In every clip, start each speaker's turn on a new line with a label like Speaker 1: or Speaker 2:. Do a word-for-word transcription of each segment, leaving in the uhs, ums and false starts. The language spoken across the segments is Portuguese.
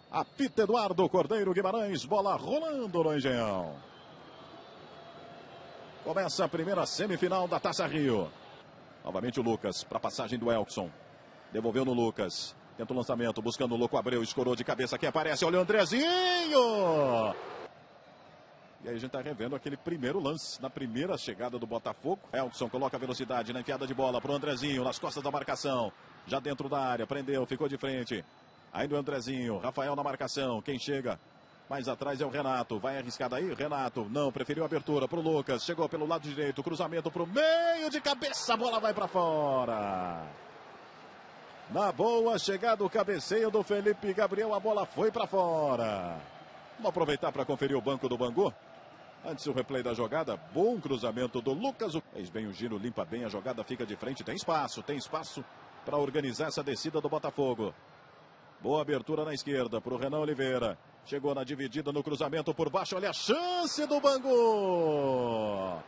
Speaker 1: Apita Eduardo Cordeiro Guimarães, bola rolando no Engenhão. Começa a primeira semifinal da Taça Rio. Novamente o Lucas, para a passagem do Elkson. Devolveu no Lucas. Tenta o lançamento, buscando o Louco Abreu, escorou de cabeça. Quem aparece? Olha o Andrezinho! E aí a gente está revendo aquele primeiro lance, na primeira chegada do Botafogo. Elkson coloca a velocidade na enfiada de bola para o Andrezinho, nas costas da marcação. Já dentro da área, prendeu, ficou de frente. Ainda o Andrezinho, Rafael na marcação. Quem chega mais atrás é o Renato. Vai arriscar daí? Renato, não, preferiu a abertura para o Lucas. Chegou pelo lado direito, cruzamento para o meio de cabeça. A bola vai para fora. Na boa chegada, o cabeceio do Felipe Gabriel. A bola foi para fora. Vamos aproveitar para conferir o banco do Bangu. Antes o replay da jogada, bom cruzamento do Lucas. Fez bem o giro, limpa bem a jogada, fica de frente. Tem espaço, tem espaço para organizar essa descida do Botafogo. Boa abertura na esquerda para o Renan Oliveira. Chegou na dividida no cruzamento por baixo. Olha a chance do Bangu.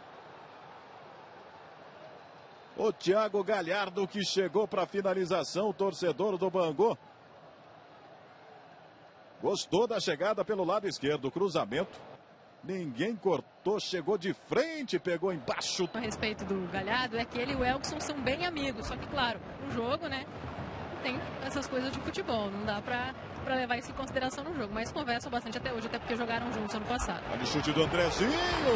Speaker 1: O Thiago Galhardo que chegou para a finalização. O torcedor do Bangu gostou da chegada pelo lado esquerdo. Cruzamento. Ninguém cortou, chegou de frente, pegou embaixo.
Speaker 2: A respeito do Galhardo, é que ele e o Elkson são bem amigos. Só que, claro, um jogo, né? Tem essas coisas de futebol, não dá pra, pra levar isso em consideração no jogo, mas conversam bastante até hoje, até porque jogaram juntos ano passado.
Speaker 1: Olha o chute do Andrezinho!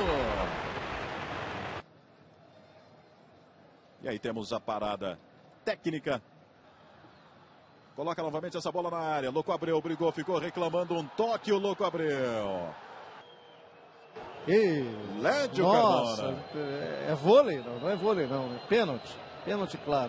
Speaker 1: E aí temos a parada técnica. Coloca novamente essa bola na área, Louco Abreu brigou, ficou reclamando um toque, o Louco Abreu.
Speaker 3: E...
Speaker 1: Lédio
Speaker 3: Nossa,
Speaker 1: Carmona.
Speaker 3: É, é vôlei, não, não é vôlei não, é pênalti, pênalti claro.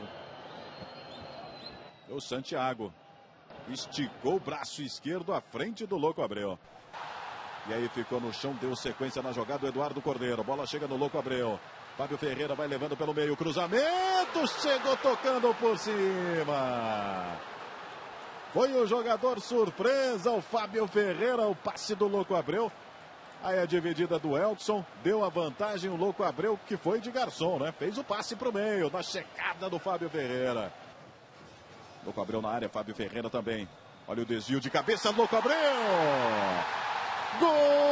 Speaker 1: O Santiago esticou o braço esquerdo à frente do Louco Abreu. E aí ficou no chão, deu sequência na jogada o Eduardo Cordeiro. Bola chega no Louco Abreu. Fábio Ferreira vai levando pelo meio. Cruzamento, chegou tocando por cima. Foi o jogador surpresa, o Fábio Ferreira, o passe do Louco Abreu. Aí a dividida do Elkson, deu a vantagem o Louco Abreu, que foi de garçom, né? Fez o passe para o meio, na checada do Fábio Ferreira. Louco Abreu na área, Fábio Ferreira também. Olha o desvio de cabeça, Louco Abreu! Gol!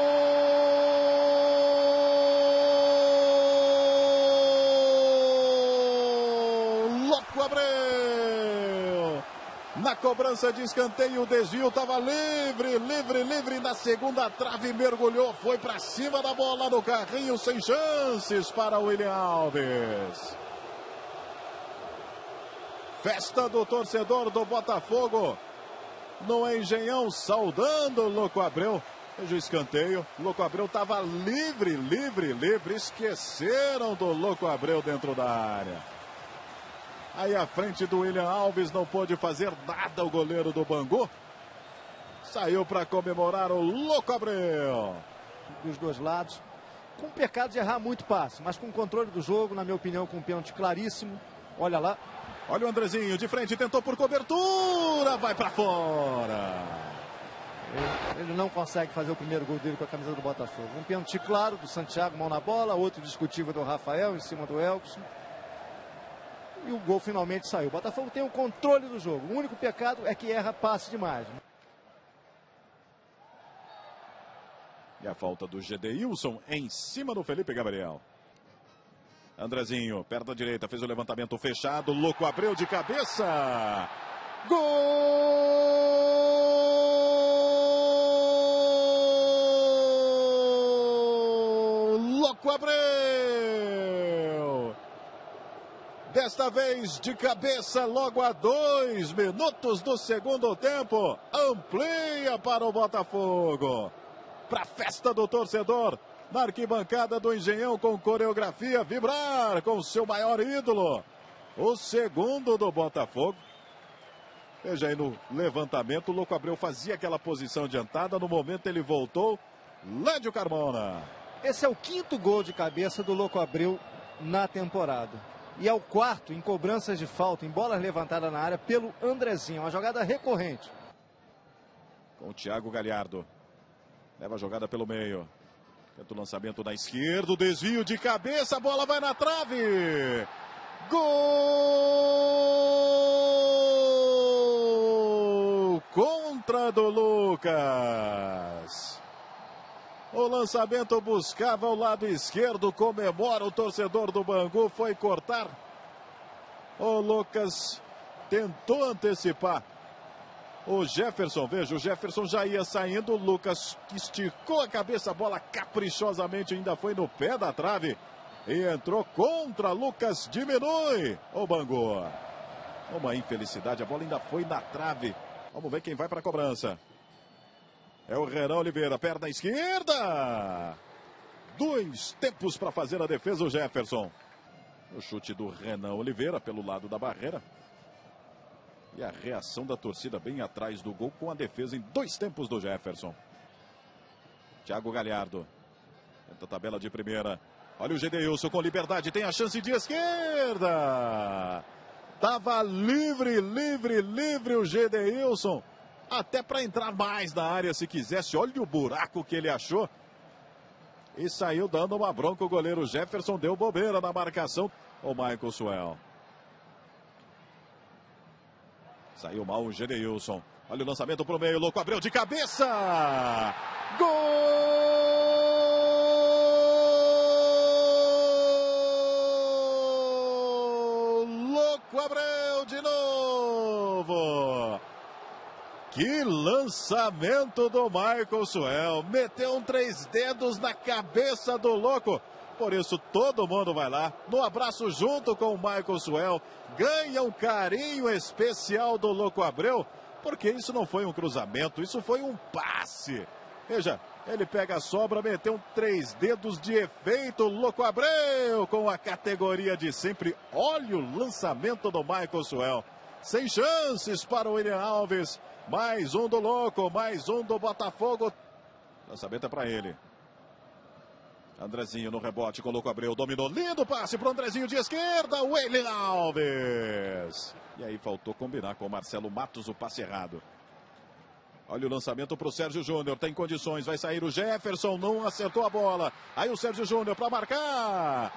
Speaker 1: Louco Abreu! Na cobrança de escanteio, o desvio estava livre, livre, livre. Na segunda trave, mergulhou, foi para cima da bola no carrinho, sem chances para o William Alves. Festa do torcedor do Botafogo no Engenhão, saudando o Louco Abreu. Veja o escanteio, Louco Abreu estava livre, livre, livre. Esqueceram do Louco Abreu dentro da área. Aí à frente do William Alves não pôde fazer nada o goleiro do Bangu. Saiu para comemorar o Louco Abreu.
Speaker 3: Dos dois lados, com o pecado de errar muito passe, mas com o controle do jogo, na minha opinião, com um pênalti claríssimo. Olha lá.
Speaker 1: Olha o Andrezinho de frente, tentou por cobertura, vai para fora.
Speaker 3: Ele, ele não consegue fazer o primeiro gol dele com a camisa do Botafogo. Um pênalti claro do Santiago, mão na bola, outro discutível do Rafael em cima do Elkson. E o gol finalmente saiu. O Botafogo tem o controle do jogo. O único pecado é que erra passe demais.
Speaker 1: E a falta do Gedeilson em cima do Felipe Gabriel. Andrezinho, perto da direita, fez o levantamento fechado. Louco Abreu de cabeça. Gol! Louco Abreu! Desta vez de cabeça, logo a dois minutos do segundo tempo. Amplia para o Botafogo. Para a festa do torcedor. Na arquibancada do Engenhão com coreografia, vibrar com o seu maior ídolo. O segundo do Botafogo. Veja aí no levantamento, o Louco Abreu fazia aquela posição adiantada. No momento ele voltou. Lédio Carmona.
Speaker 3: Esse é o quinto gol de cabeça do Louco Abreu na temporada. E é o quarto em cobranças de falta, em bolas levantadas na área pelo Andrezinho. Uma jogada recorrente.
Speaker 1: Com o Thiago Galhardo. Leva a jogada pelo meio. Tenta o lançamento na esquerda, o desvio de cabeça, a bola vai na trave. Gol! Contra entrando Lucas. O lançamento buscava o lado esquerdo, comemora o torcedor do Bangu, foi cortar. O Lucas tentou antecipar o Jefferson, veja, o Jefferson já ia saindo, o Lucas esticou a cabeça, a bola caprichosamente ainda foi no pé da trave e entrou contra. Lucas diminui o Bangu. Uma infelicidade, a bola ainda foi na trave. Vamos ver quem vai para a cobrança. É o Renan Oliveira, perna esquerda. Dois tempos para fazer a defesa o Jefferson. O chute do Renan Oliveira pelo lado da barreira. E a reação da torcida bem atrás do gol com a defesa em dois tempos do Jefferson. Thiago Galhardo. Tenta a tabela de primeira. Olha o Gedeilson com liberdade, tem a chance de esquerda. Tava livre, livre, livre o Gedeilson. Até para entrar mais na área se quisesse. Olha o buraco que ele achou. E saiu dando uma bronca o goleiro Jefferson. Deu bobeira na marcação. O Michael Suel. Saiu mal o Gedeilson. Olha o lançamento pro meio. Louco Abreu de cabeça. Gol! Louco Abreu de novo. Que lançamento do Michael Suel. Meteu um três dedos na cabeça do louco. Por isso todo mundo vai lá no abraço junto com o Michael Suel. Ganha um carinho especial do Louco Abreu. Porque isso não foi um cruzamento, isso foi um passe. Veja, ele pega a sobra, meteu um três dedos de efeito. Louco Abreu com a categoria de sempre. Olha o lançamento do Michael Suel. Sem chances para o William Alves. Mais um do Louco, mais um do Botafogo. Lançamento é para ele. Andrezinho no rebote com o Louco Abreu. Dominou, lindo passe para o Andrezinho de esquerda. William Alves. E aí faltou combinar com o Marcelo Matos o passe errado. Olha o lançamento para o Sérgio Júnior. Tem condições, vai sair o Jefferson. Não acertou a bola. Aí o Sérgio Júnior para marcar.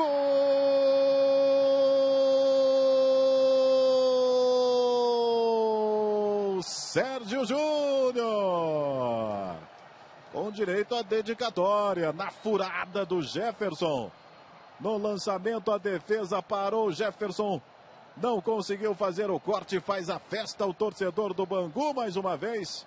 Speaker 1: Gol! Sérgio Júnior. Com direito à dedicatória. Na furada do Jefferson. No lançamento a defesa parou. Jefferson não conseguiu fazer o corte. Faz a festa o torcedor do Bangu mais uma vez.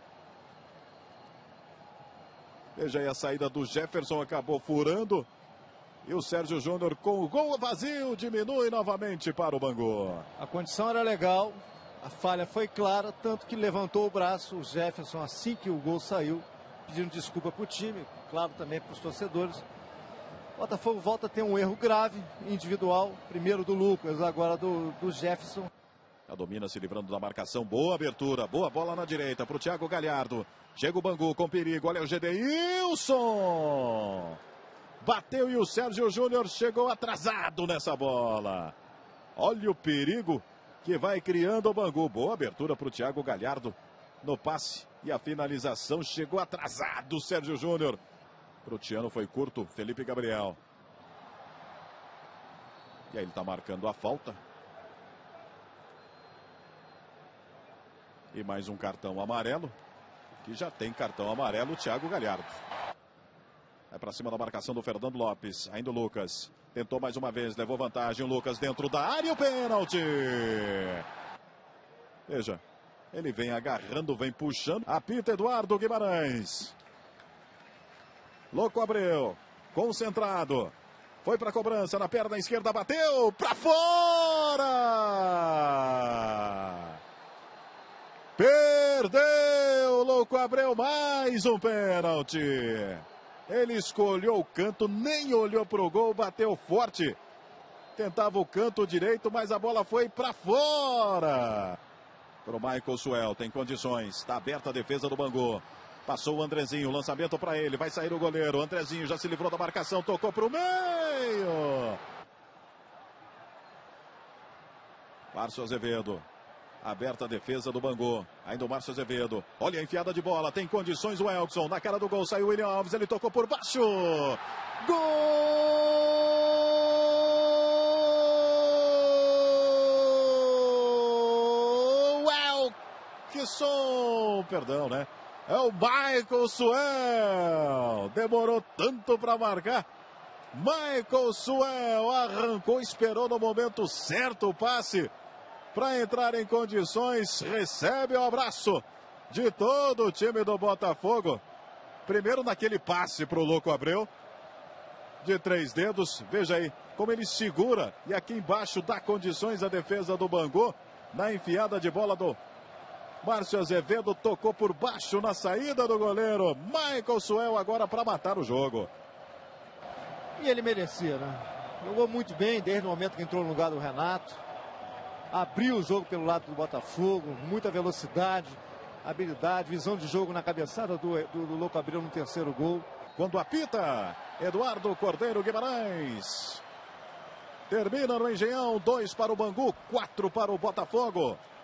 Speaker 1: Veja aí a saída do Jefferson. Acabou furando. E o Sérgio Júnior com o gol vazio diminui novamente para o Bangu.
Speaker 3: A condição era legal. A falha foi clara. Tanto que levantou o braço o Jefferson assim que o gol saiu. Pedindo desculpa para o time. Claro, também para os torcedores. O Botafogo volta a ter um erro grave individual. Primeiro do Lucas, agora do, do Jefferson.
Speaker 1: A domina se livrando da marcação. Boa abertura, boa bola na direita para o Thiago Galhardo. Chega o Bangu com perigo. Olha o Gedeilson. Bateu e o Sérgio Júnior chegou atrasado nessa bola. Olha o perigo que vai criando o Bangu. Boa abertura para o Thiago Galhardo no passe. E a finalização chegou atrasado o Sérgio Júnior. Para o Tiano foi curto, Felipe Gabriel. E aí ele está marcando a falta. E mais um cartão amarelo. Que já tem cartão amarelo o Thiago Galhardo. É para cima da marcação do Fernando Lopes. Ainda o Lucas. Tentou mais uma vez, levou vantagem. O Lucas dentro da área e o pênalti. Veja, ele vem agarrando, vem puxando. Apita Eduardo Guimarães. Louco Abreu, concentrado. Foi para a cobrança na perna esquerda, bateu para fora. Perdeu, Louco Abreu, mais um pênalti. Ele escolheu o canto, nem olhou para o gol, bateu forte. Tentava o canto direito, mas a bola foi para fora. Para o Michael Suel, tem condições. Está aberta a defesa do Bangu. Passou o Andrezinho, lançamento para ele. Vai sair o goleiro. Andrezinho já se livrou da marcação, tocou para o meio. Márcio Azevedo. Aberta a defesa do Bangu. Ainda o Márcio Azevedo. Olha a enfiada de bola. Tem condições o Elkson. Na cara do gol saiu o William Alves. Ele tocou por baixo. Gol! El que Alisson, perdão, né? É o Michael Suel. Demorou tanto para marcar. Michael Suel arrancou, esperou no momento certo o passe para entrar em condições. Recebe o abraço de todo o time do Botafogo. Primeiro naquele passe para o Louco Abreu. De três dedos. Veja aí como ele segura. E aqui embaixo dá condições à defesa do Bangu. Na enfiada de bola do Márcio Azevedo, tocou por baixo na saída do goleiro. Michael Suel agora para matar o jogo.
Speaker 3: E ele merecia, né? Jogou muito bem desde o momento que entrou no lugar do Renato. Abriu o jogo pelo lado do Botafogo. Muita velocidade, habilidade, visão de jogo na cabeçada do, do, do Louco Abreu no terceiro gol.
Speaker 1: Quando apita, Eduardo Cordeiro Guimarães. Termina no Engenhão, dois para o Bangu, quatro para o Botafogo.